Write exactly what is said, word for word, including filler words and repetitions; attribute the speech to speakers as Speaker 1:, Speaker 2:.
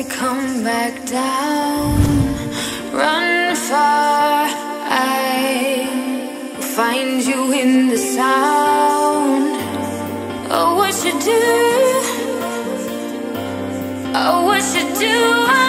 Speaker 1: to come back down. Run far, I will find you in the sound. Oh, what you do, oh, what you do.